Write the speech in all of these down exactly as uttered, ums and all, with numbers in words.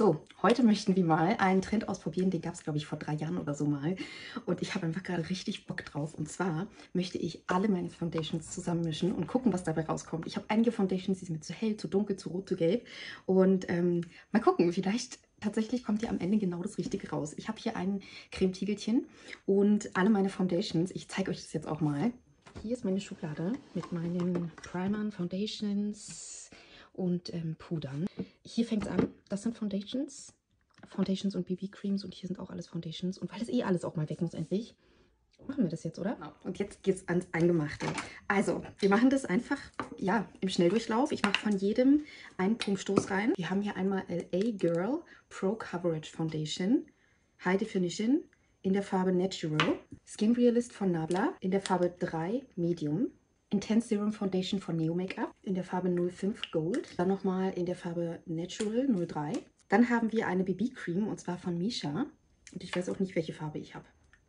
So, heute möchten wir mal einen Trend ausprobieren, den gab es, glaube ich, vor drei Jahren oder so mal. Und ich habe einfach gerade richtig Bock drauf. Und zwar möchte ich alle meine Foundations zusammenmischen und gucken, was dabei rauskommt. Ich habe einige Foundations, die sind mir zu hell, zu dunkel, zu rot, zu gelb. Und ähm, mal gucken, vielleicht tatsächlich kommt hier am Ende genau das Richtige raus. Ich habe hier ein Cremetiegelchen und alle meine Foundations, ich zeige euch das jetzt auch mal. Hier ist meine Schublade mit meinen Primern, Foundations und ähm, Pudern. Hier fängt es an. Das sind Foundations. Foundations und B B-Creams. Und hier sind auch alles Foundations. Und weil das eh alles auch mal weg muss endlich, machen wir das jetzt, oder? Genau. Und jetzt geht es ans Eingemachte. Also, wir machen das einfach, ja, im Schnelldurchlauf. Ich mache von jedem einen Pumpstoß rein. Wir haben hier einmal L A Girl Pro Coverage Foundation. High Definition in der Farbe Natural. Skin Realist von Nabla in der Farbe drei Medium. Intense Serum Foundation von Neo Make-up in der Farbe null fünf Gold. Dann nochmal in der Farbe Natural null drei. Dann haben wir eine B B-Cream und zwar von Misha. Und ich weiß auch nicht, welche Farbe ich habe.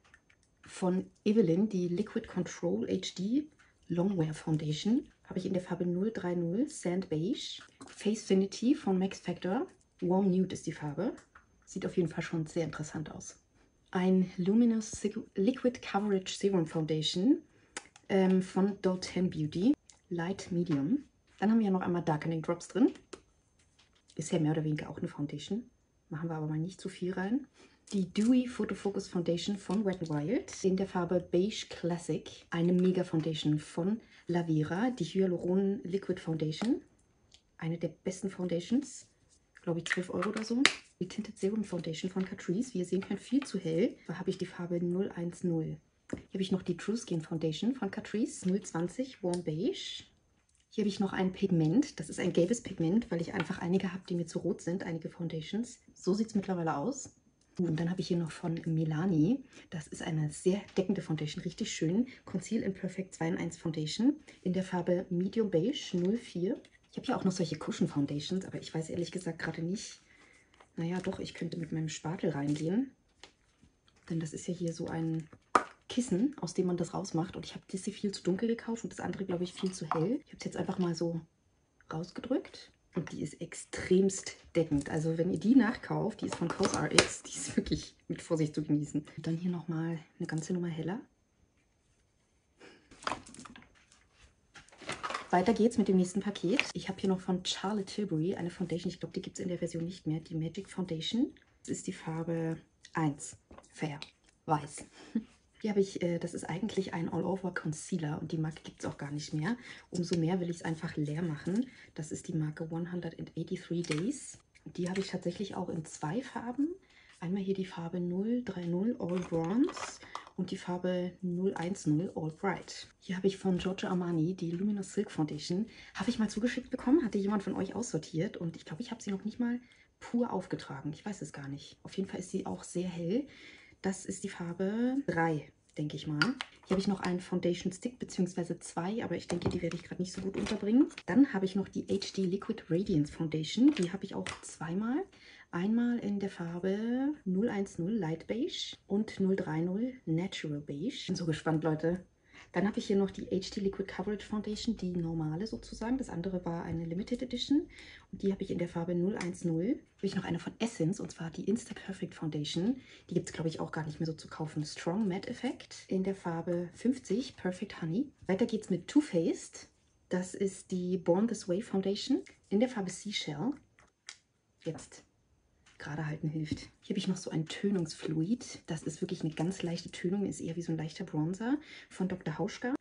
Von Evelyn, die Liquid Control H D Longwear Foundation. Habe ich in der Farbe null drei null Sand Beige. Facefinity von Max Factor. Warm Nude ist die Farbe. Sieht auf jeden Fall schon sehr interessant aus. Ein Luminous Liquid Coverage Serum Foundation ähm, von Doten Beauty. Light Medium. Dann haben wir noch einmal Darkening Drops drin. Ist ja mehr oder weniger auch eine Foundation. Machen wir aber mal nicht zu viel rein. Die Dewy Photo Focus Foundation von Wet n Wild in der Farbe Beige Classic. Eine Mega Foundation von Lavera, die Hyaluron Liquid Foundation. Eine der besten Foundations. Glaube ich zwölf Euro oder so. Die Tinted Serum Foundation von Catrice. Wie ihr sehen könnt, viel zu hell. Da habe ich die Farbe null eins null. Hier habe ich noch die True Skin Foundation von Catrice. null zwanzig Warm Beige. Hier habe ich noch ein Pigment. Das ist ein gelbes Pigment, weil ich einfach einige habe, die mir zu rot sind. Einige Foundations. So sieht es mittlerweile aus. Und dann habe ich hier noch von Milani. Das ist eine sehr deckende Foundation. Richtig schön. Conceal in Perfect zwei in eins Foundation. In der Farbe Medium Beige null vier. Ich habe hier auch noch solche Cushion Foundations, aber ich weiß ehrlich gesagt gerade nicht. Naja, doch, ich könnte mit meinem Spatel reingehen. Denn das ist ja hier so ein Kissen, aus dem man das rausmacht. Und ich habe das hier viel zu dunkel gekauft und das andere, glaube ich, viel zu hell. Ich habe es jetzt einfach mal so rausgedrückt. Und die ist extremst deckend. Also wenn ihr die nachkauft, die ist von CosRX, die ist wirklich mit Vorsicht zu genießen. Und dann hier nochmal eine ganze Nummer heller. Weiter geht's mit dem nächsten Paket. Ich habe hier noch von Charlotte Tilbury eine Foundation. Ich glaube, die gibt es in der Version nicht mehr. Die Magic Foundation. Das ist die Farbe eins. Fair. Weiß. Hier habe ich, äh, das ist eigentlich ein All-Over Concealer und die Marke gibt es auch gar nicht mehr. Umso mehr will ich es einfach leer machen. Das ist die Marke hundertdreiundachtzig Days. Die habe ich tatsächlich auch in zwei Farben. Einmal hier die Farbe null drei null All Bronze und die Farbe null eins null All Bright. Hier habe ich von Giorgio Armani die Luminous Silk Foundation. Habe ich mal zugeschickt bekommen, hatte jemand von euch aussortiert und ich glaube, ich habe sie noch nicht mal pur aufgetragen. Ich weiß es gar nicht. Auf jeden Fall ist sie auch sehr hell. Das ist die Farbe drei, denke ich mal. Hier habe ich noch einen Foundation Stick, beziehungsweise zwei, aber ich denke, die werde ich gerade nicht so gut unterbringen. Dann habe ich noch die H D Liquid Radiance Foundation. Die habe ich auch zweimal. Einmal in der Farbe null eins null Light Beige und null drei null Natural Beige. Bin so gespannt, Leute. Dann habe ich hier noch die H D Liquid Coverage Foundation, die normale sozusagen. Das andere war eine Limited Edition und die habe ich in der Farbe null eins null. Habe ich noch eine von Essence und zwar die Insta Perfect Foundation. Die gibt es, glaube ich, auch gar nicht mehr so zu kaufen. Strong Matte Effect in der Farbe fünfzig Perfect Honey. Weiter geht's mit Too Faced. Das ist die Born This Way Foundation in der Farbe Seashell. Jetzt gerade halten hilft. Hier habe ich noch so ein Tönungsfluid. Das ist wirklich eine ganz leichte Tönung, ist eher wie so ein leichter Bronzer von Doktor Hauschka.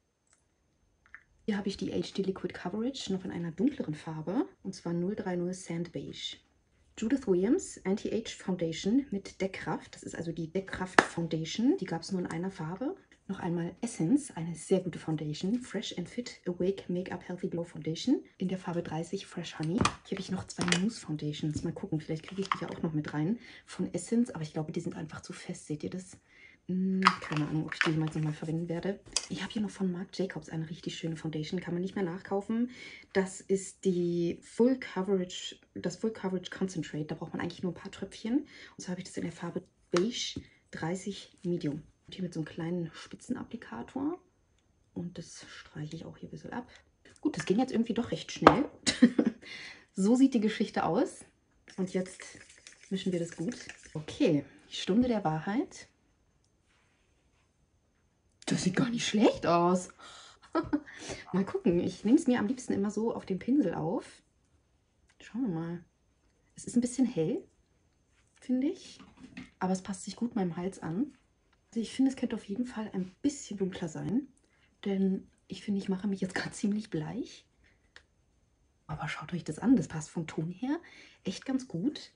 Hier habe ich die H D Liquid Coverage noch in einer dunkleren Farbe und zwar null drei null Sand Beige. Judith Williams Anti-Age Foundation mit Deckkraft. Das ist also die Deckkraft Foundation. Die gab es nur in einer Farbe. Noch einmal Essence, eine sehr gute Foundation. Fresh and Fit Awake Make-up Healthy Glow Foundation in der Farbe dreißig Fresh Honey. Hier habe ich noch zwei Mousse Foundations. Mal gucken, vielleicht kriege ich die ja auch noch mit rein. Von Essence, aber ich glaube, die sind einfach zu fest. Seht ihr das? Hm, keine Ahnung, ob ich die jemals nochmal verwenden werde. Ich habe hier noch von Marc Jacobs eine richtig schöne Foundation. Kann man nicht mehr nachkaufen. Das ist die Full Coverage, das Full Coverage Concentrate. Da braucht man eigentlich nur ein paar Tröpfchen. Und so habe ich das in der Farbe Beige dreißig Medium. Und hier mit so einem kleinen Spitzenapplikator. Und das streiche ich auch hier ein bisschen ab. Gut, das ging jetzt irgendwie doch recht schnell. So sieht die Geschichte aus. Und jetzt mischen wir das gut. Okay, Stunde der Wahrheit. Das sieht gar nicht schlecht aus. Mal gucken, ich nehme es mir am liebsten immer so auf den Pinsel auf. Schauen wir mal. Es ist ein bisschen hell, finde ich, aber es passt sich gut meinem Hals an. Also ich finde, es könnte auf jeden Fall ein bisschen dunkler sein, denn ich finde, ich mache mich jetzt gerade ziemlich bleich. Aber schaut euch das an, das passt vom Ton her echt ganz gut.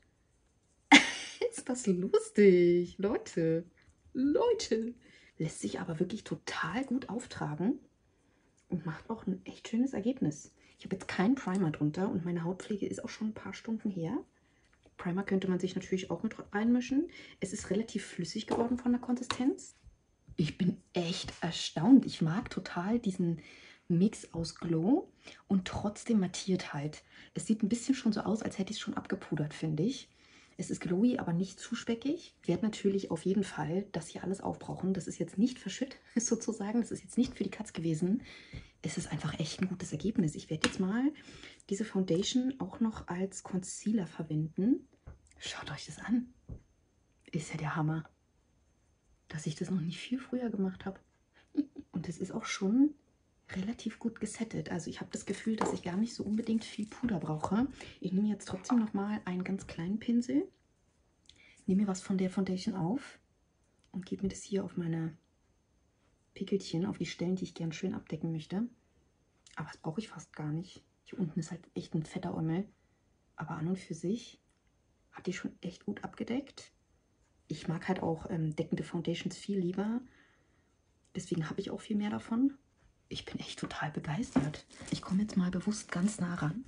Ist das lustig, Leute, Leute. Lässt sich aber wirklich total gut auftragen und macht auch ein echt schönes Ergebnis. Ich habe jetzt keinen Primer drunter und meine Hautpflege ist auch schon ein paar Stunden her. Primer könnte man sich natürlich auch mit reinmischen. Es ist relativ flüssig geworden von der Konsistenz. Ich bin echt erstaunt. Ich mag total diesen Mix aus Glow und trotzdem mattiert halt. Es sieht ein bisschen schon so aus, als hätte ich es schon abgepudert, finde ich. Es ist glowy, aber nicht zu speckig. Ich werde natürlich auf jeden Fall das hier alles aufbrauchen. Das ist jetzt nicht verschütt, sozusagen. Das ist jetzt nicht für die Katz gewesen. Es ist einfach echt ein gutes Ergebnis. Ich werde jetzt mal diese Foundation auch noch als Concealer verwenden. Schaut euch das an. Ist ja der Hammer, dass ich das noch nicht viel früher gemacht habe. Und es ist auch schon relativ gut gesettet. Also ich habe das Gefühl, dass ich gar nicht so unbedingt viel Puder brauche. Ich nehme jetzt trotzdem noch mal einen ganz kleinen Pinsel, nehme mir was von der Foundation auf und gebe mir das hier auf meine Pickelchen, auf die Stellen, die ich gern schön abdecken möchte. Aber das brauche ich fast gar nicht. Hier unten ist halt echt ein fetter Ommel. Aber an und für sich hat die schon echt gut abgedeckt. Ich mag halt auch ähm, deckende Foundations viel lieber. Deswegen habe ich auch viel mehr davon. Ich bin echt total begeistert. Ich komme jetzt mal bewusst ganz nah ran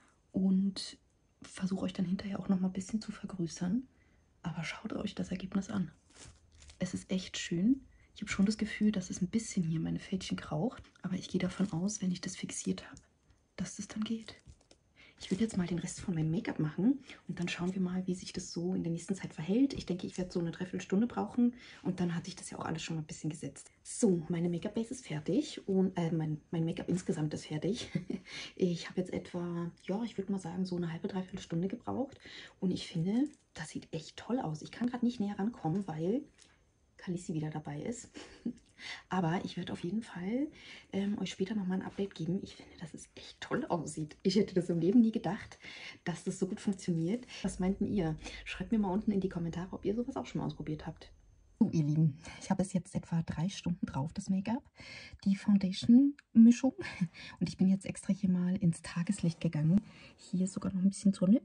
und versuche euch dann hinterher auch noch mal ein bisschen zu vergrößern. Aber schaut euch das Ergebnis an. Es ist echt schön. Ich habe schon das Gefühl, dass es ein bisschen hier meine Fältchen kraucht. Aber ich gehe davon aus, wenn ich das fixiert habe, dass das dann geht. Ich will jetzt mal den Rest von meinem Make-up machen und dann schauen wir mal, wie sich das so in der nächsten Zeit verhält. Ich denke, ich werde so eine Dreiviertelstunde brauchen und dann hat sich das ja auch alles schon mal ein bisschen gesetzt. So, meine Make-up-Base ist fertig und äh, mein, mein Make-up insgesamt ist fertig. Ich habe jetzt etwa, ja, ich würde mal sagen, so eine halbe, dreiviertel Stunde gebraucht und ich finde, das sieht echt toll aus. Ich kann gerade nicht näher rankommen, weil Kalissi wieder dabei ist. Aber ich werde auf jeden Fall ähm, euch später nochmal ein Update geben. Ich finde, dass es echt toll aussieht. Ich hätte das im Leben nie gedacht, dass das so gut funktioniert. Was meinten ihr? Schreibt mir mal unten in die Kommentare, ob ihr sowas auch schon mal ausprobiert habt. So, ihr Lieben, ich habe es jetzt etwa drei Stunden drauf, das Make-up, die Foundation-Mischung. Und ich bin jetzt extra hier mal ins Tageslicht gegangen. Hier ist sogar noch ein bisschen Sonne.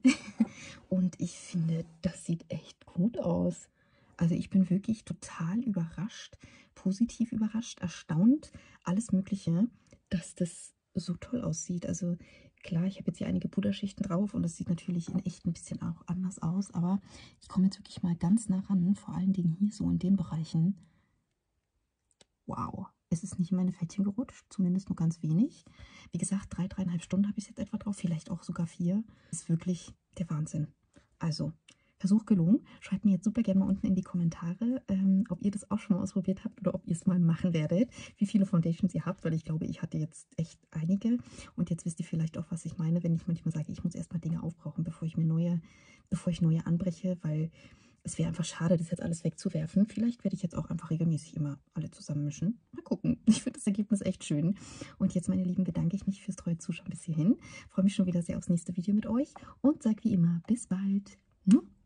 Und ich finde, das sieht echt gut aus. Also ich bin wirklich total überrascht, positiv überrascht, erstaunt, alles Mögliche, dass das so toll aussieht. Also klar, ich habe jetzt hier einige Puderschichten drauf und das sieht natürlich in echt ein bisschen auch anders aus, aber ich komme jetzt wirklich mal ganz nah ran, vor allen Dingen hier so in den Bereichen. Wow, es ist nicht in meine Fältchen gerutscht, zumindest nur ganz wenig. Wie gesagt, drei, dreieinhalb Stunden habe ich es jetzt etwa drauf, vielleicht auch sogar vier. Das ist wirklich der Wahnsinn. Also Versuch gelungen. Schreibt mir jetzt super gerne mal unten in die Kommentare, ähm, ob ihr das auch schon mal ausprobiert habt oder ob ihr es mal machen werdet, wie viele Foundations ihr habt, weil ich glaube, ich hatte jetzt echt einige und jetzt wisst ihr vielleicht auch, was ich meine, wenn ich manchmal sage, ich muss erstmal Dinge aufbrauchen, bevor ich mir neue, bevor ich neue anbreche, weil es wäre einfach schade, das jetzt alles wegzuwerfen. Vielleicht werde ich jetzt auch einfach regelmäßig immer alle zusammenmischen. Mal gucken. Ich finde das Ergebnis echt schön. Und jetzt, meine Lieben, bedanke ich mich fürs treue Zuschauen bis hierhin. Freue mich schon wieder sehr aufs nächste Video mit euch und sage wie immer, bis bald.